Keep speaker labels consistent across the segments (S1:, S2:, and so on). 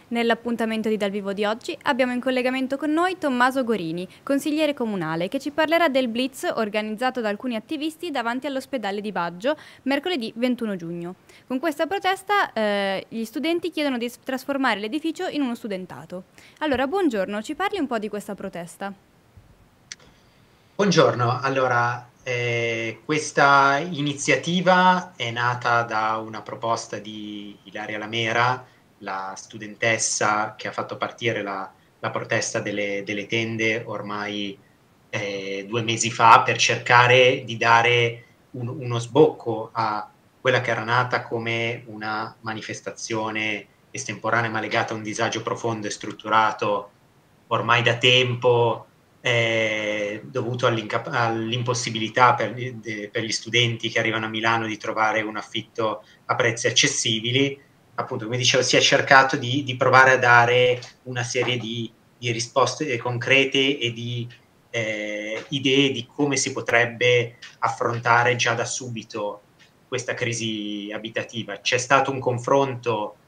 S1: Nell'appuntamento di Dal Vivo di oggi abbiamo in collegamento con noi Tommaso Gorini, consigliere comunale, che ci parlerà del blitz organizzato da alcuni attivisti davanti all'ospedale di Baggio mercoledì 21 giugno. Con questa protesta gli studenti chiedono di trasformare l'edificio in uno studentato. Allora, buongiorno, ci parli un po' di questa protesta?
S2: Buongiorno, allora questa iniziativa è nata da una proposta di Ilaria Lamera, la studentessa che ha fatto partire la protesta delle tende ormai 2 mesi fa per cercare di dare uno sbocco a quella che era nata come una manifestazione estemporanea ma legata a un disagio profondo e strutturato ormai da tempo, dovuto all'impossibilità per gli studenti che arrivano a Milano di trovare un affitto a prezzi accessibili. Appunto, come dicevo, si è cercato di provare a dare una serie di risposte concrete e di idee di come si potrebbe affrontare già da subito questa crisi abitativa. C'è stato un confronto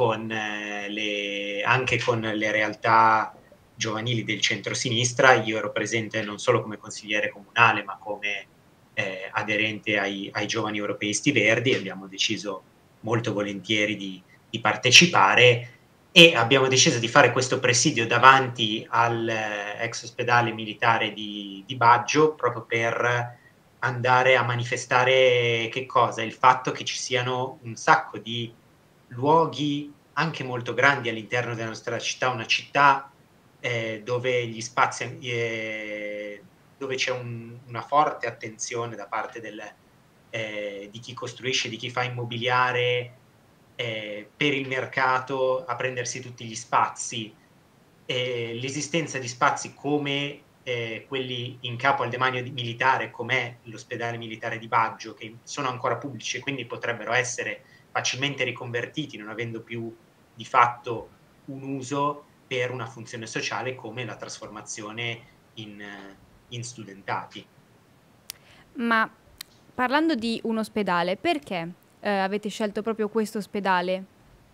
S2: anche con le realtà giovanili del centro-sinistra. Io ero presente non solo come consigliere comunale, ma come aderente ai giovani europeisti verdi, e abbiamo deciso molto volentieri di partecipare, e abbiamo deciso di fare questo presidio davanti all'ex ospedale militare di Baggio, proprio per andare a manifestare che cosa? Il fatto che ci siano un sacco di luoghi anche molto grandi all'interno della nostra città, una città dove gli spazi, dove c'è una forte attenzione da parte di chi costruisce, di chi fa immobiliare per il mercato a prendersi tutti gli spazi. L'esistenza di spazi come quelli in capo al demanio militare, com'è l'ospedale militare di Baggio, che sono ancora pubblici e quindi potrebbero essere facilmente riconvertiti, non avendo più di fatto un uso per una funzione sociale come la trasformazione in studentati.
S1: Ma parlando di un ospedale, perché avete scelto proprio questo ospedale?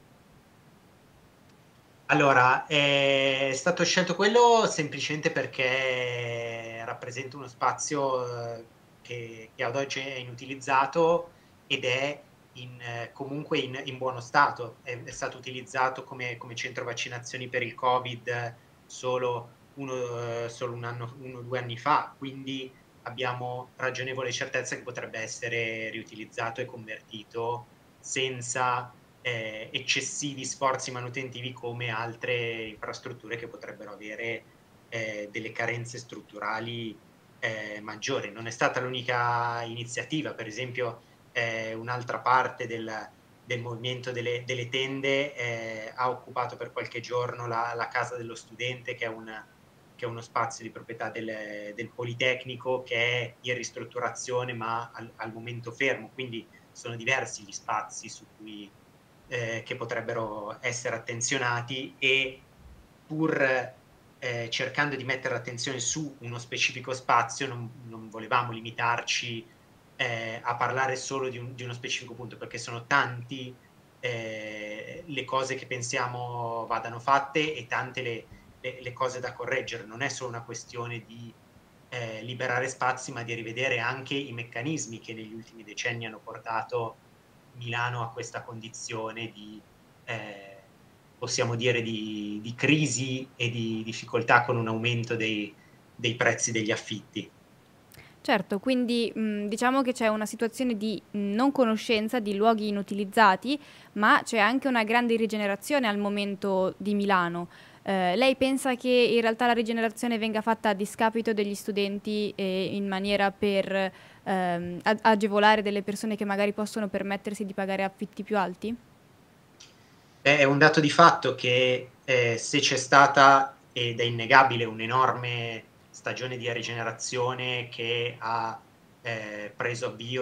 S2: Allora, è stato scelto quello semplicemente perché rappresenta uno spazio che ad oggi è inutilizzato ed è comunque in buono stato. È stato utilizzato come centro vaccinazioni per il Covid solo un anno, 1 o 2 anni fa, quindi abbiamo ragionevole certezza che potrebbe essere riutilizzato e convertito senza eccessivi sforzi manutentivi come altre infrastrutture che potrebbero avere delle carenze strutturali maggiori. Non è stata l'unica iniziativa, per esempio un'altra parte del movimento delle tende ha occupato per qualche giorno la casa dello studente, che è uno spazio di proprietà del Politecnico, che è in ristrutturazione ma al momento fermo, quindi sono diversi gli spazi che potrebbero essere attenzionati, e pur cercando di mettere l'attenzione su uno specifico spazio non volevamo limitarci a parlare solo di uno specifico punto, perché sono tanti le cose che pensiamo vadano fatte e tante le cose da correggere. Non è solo una questione di liberare spazi, ma di rivedere anche i meccanismi che negli ultimi decenni hanno portato Milano a questa condizione possiamo dire, di crisi e di difficoltà, con un aumento dei prezzi degli affitti.
S1: Certo, quindi diciamo che c'è una situazione di non conoscenza di luoghi inutilizzati, ma c'è anche una grande rigenerazione al momento di Milano. Lei pensa che in realtà la rigenerazione venga fatta a discapito degli studenti e in maniera per agevolare delle persone che magari possono permettersi di pagare affitti più alti?
S2: È un dato di fatto che se c'è stata, ed è innegabile, un'enorme stagione di rigenerazione che ha preso avvio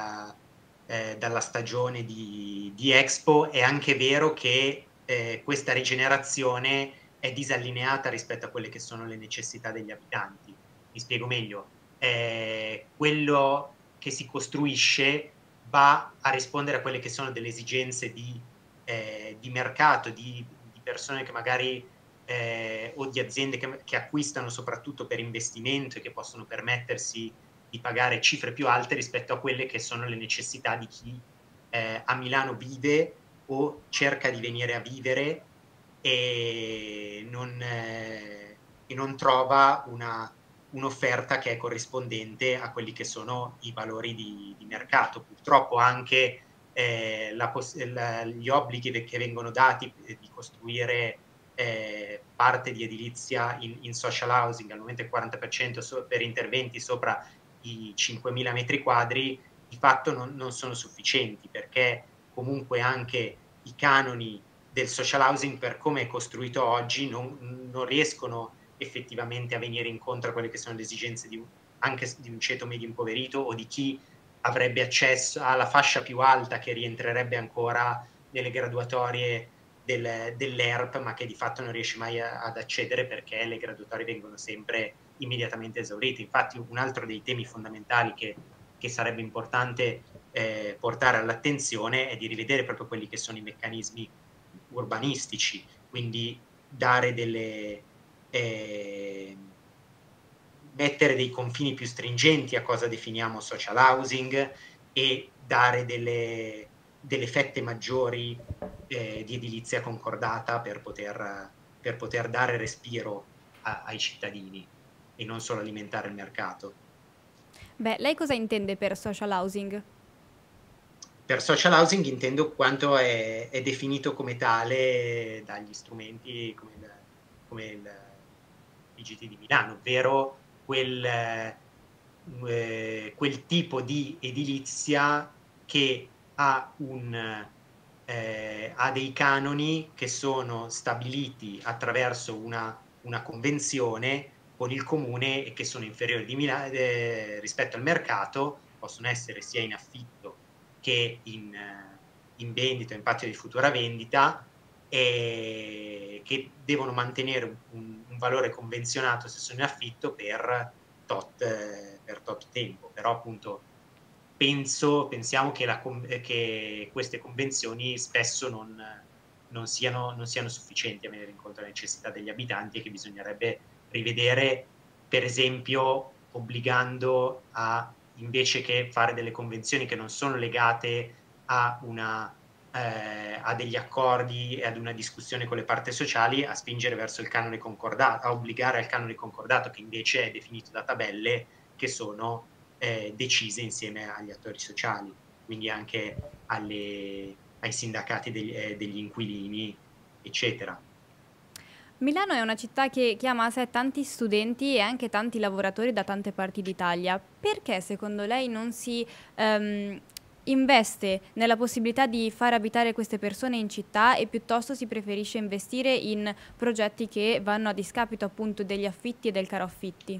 S2: dalla stagione di Expo, è anche vero che questa rigenerazione è disallineata rispetto a quelle che sono le necessità degli abitanti. Mi spiego meglio. Quello che si costruisce va a rispondere a quelle che sono delle esigenze di mercato, di persone che magari o di aziende che acquistano soprattutto per investimento e che possono permettersi di pagare cifre più alte rispetto a quelle che sono le necessità di chi a Milano vive o cerca di venire a vivere e non trova un'offerta che è corrispondente a quelli che sono i valori di mercato. Purtroppo anche gli obblighi che vengono dati di costruire parte di edilizia in social housing, al momento il 40% per interventi sopra i 5.000 metri quadri, di fatto non sono sufficienti, perché comunque anche i canoni del social housing, per come è costruito oggi, non riescono effettivamente a venire incontro a quelle che sono le esigenze anche di un ceto medio impoverito o di chi avrebbe accesso alla fascia più alta, che rientrerebbe ancora nelle graduatorie dell'ERP, ma che di fatto non riesce mai ad accedere, perché le graduatorie vengono sempre immediatamente esaurite. Infatti un altro dei temi fondamentali che sarebbe importante portare all'attenzione è di rivedere proprio quelli che sono i meccanismi urbanistici, quindi dare mettere dei confini più stringenti a cosa definiamo social housing e dare delle fette maggiori di edilizia concordata per poter dare respiro ai cittadini e non solo alimentare il mercato.
S1: Beh, lei cosa intende per social housing?
S2: Per social housing intendo quanto è definito come tale dagli strumenti come il PGT di Milano, ovvero quel tipo di edilizia che ha dei canoni che sono stabiliti attraverso una convenzione con il comune e che sono inferiori rispetto al mercato, possono essere sia in affitto che in vendita, in patto di futura vendita, che devono mantenere un valore convenzionato se sono in affitto per tot tempo. Però appunto pensiamo che queste convenzioni spesso non siano sufficienti a venire incontro alle necessità degli abitanti e che bisognerebbe rivedere, per esempio, obbligando invece che fare delle convenzioni che non sono legate a degli accordi e ad una discussione con le parti sociali, a spingere verso il canone concordato, a obbligare al canone concordato, che invece è definito da tabelle che sono decise insieme agli attori sociali, quindi anche ai sindacati degli inquilini, eccetera.
S1: Milano è una città che chiama a sé tanti studenti e anche tanti lavoratori da tante parti d'Italia. Perché secondo lei non si investe nella possibilità di far abitare queste persone in città e piuttosto si preferisce investire in progetti che vanno a discapito appunto degli affitti e del caro affitti?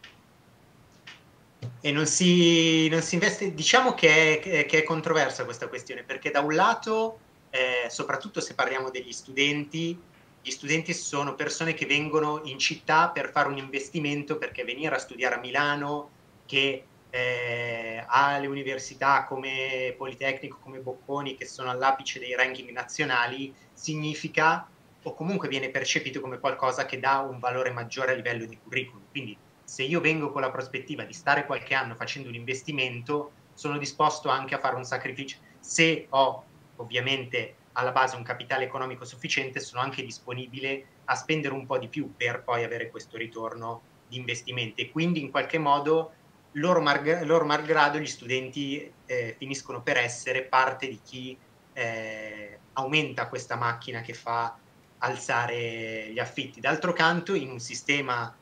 S2: E non si investe, diciamo che è controversa questa questione, perché da un lato, soprattutto se parliamo degli studenti, gli studenti sono persone che vengono in città per fare un investimento, perché venire a studiare a Milano, che ha le università come Politecnico, come Bocconi, che sono all'apice dei ranking nazionali, significa, o comunque viene percepito come qualcosa che dà un valore maggiore a livello di curriculum. Quindi se io vengo con la prospettiva di stare qualche anno facendo un investimento, sono disposto anche a fare un sacrificio. Se ho ovviamente alla base un capitale economico sufficiente, sono anche disponibile a spendere un po' di più per poi avere questo ritorno di investimenti. E quindi in qualche modo loro malgrado gli studenti finiscono per essere parte di chi aumenta questa macchina che fa alzare gli affitti. D'altro canto, in un sistema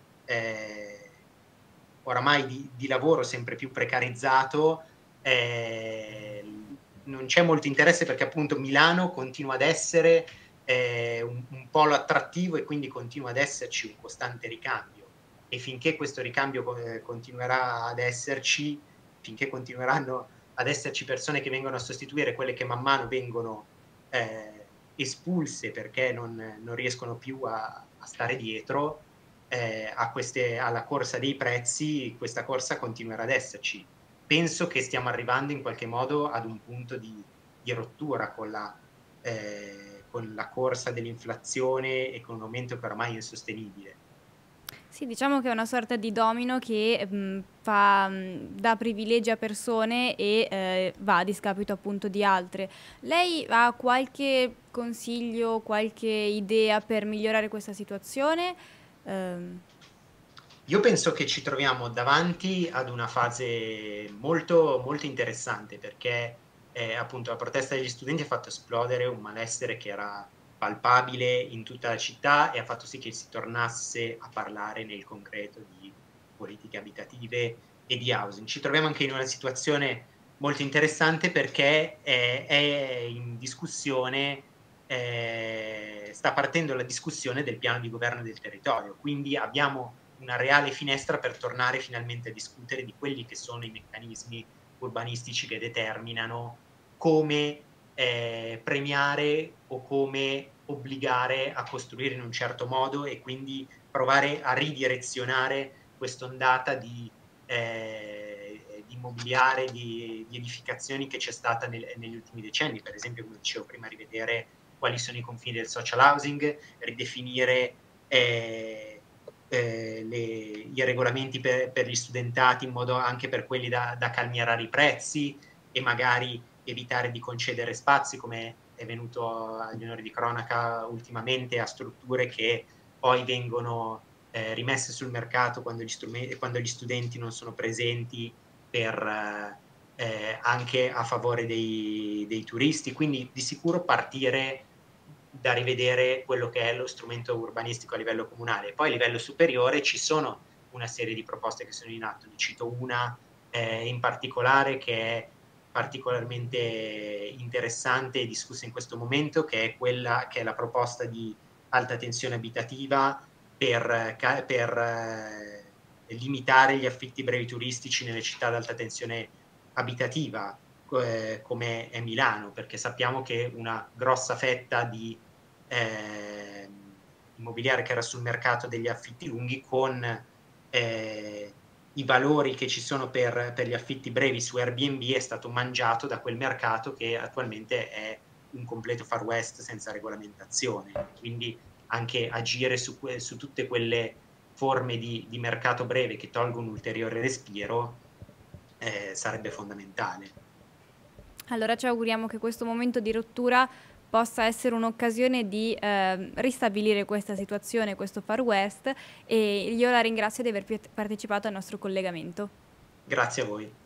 S2: oramai di lavoro sempre più precarizzato, non c'è molto interesse, perché appunto Milano continua ad essere un polo attrattivo e quindi continua ad esserci un costante ricambio, e finché questo ricambio continuerà ad esserci, finché continueranno ad esserci persone che vengono a sostituire quelle che man mano vengono espulse perché non riescono più a stare dietro alla corsa dei prezzi, questa corsa continuerà ad esserci. Penso che stiamo arrivando in qualche modo ad un punto di rottura con la corsa dell'inflazione e con un aumento che oramai è insostenibile.
S1: Sì, diciamo che è una sorta di domino che dà privilegi a persone e va a discapito appunto di altre. Lei ha qualche consiglio, qualche idea per migliorare questa situazione? Ehm,
S2: Io penso che ci troviamo davanti ad una fase molto, molto interessante perché appunto la protesta degli studenti ha fatto esplodere un malessere che era palpabile in tutta la città e ha fatto sì che si tornasse a parlare nel concreto di politiche abitative e di housing. Ci troviamo anche in una situazione molto interessante perché è in discussione, sta partendo la discussione del piano di governo del territorio, quindi abbiamo una reale finestra per tornare finalmente a discutere di quelli che sono i meccanismi urbanistici che determinano come premiare o come obbligare a costruire in un certo modo e quindi provare a ridirezionare quest'ondata di immobiliare, di edificazioni che c'è stata negli ultimi decenni. Per esempio, come dicevo prima, rivedere quali sono i confini del social housing, ridefinire i regolamenti per gli studentati in modo anche per quelli da calmierare i prezzi e magari evitare di concedere spazi come è venuto agli onori di cronaca ultimamente a strutture che poi vengono rimesse sul mercato quando quando gli studenti non sono presenti per anche a favore dei turisti. Quindi di sicuro partire da rivedere quello che è lo strumento urbanistico a livello comunale. Poi a livello superiore ci sono una serie di proposte che sono in atto. Ne cito una in particolare che è particolarmente interessante e discussa in questo momento, che è quella che è la proposta di alta tensione abitativa per limitare gli affitti brevi turistici nelle città ad alta tensione abitativa, come è Milano, perché sappiamo che una grossa fetta di immobiliare che era sul mercato degli affitti lunghi con i valori che ci sono per gli affitti brevi su Airbnb è stato mangiato da quel mercato che attualmente è un completo far west senza regolamentazione. Quindi anche agire su tutte quelle forme di mercato breve che tolgono un ulteriore respiro sarebbe fondamentale.
S1: allora ci auguriamo che questo momento di rottura possa essere un'occasione di ristabilire questa situazione, questo Far West, e io la ringrazio di aver partecipato al nostro collegamento.
S2: Grazie a voi.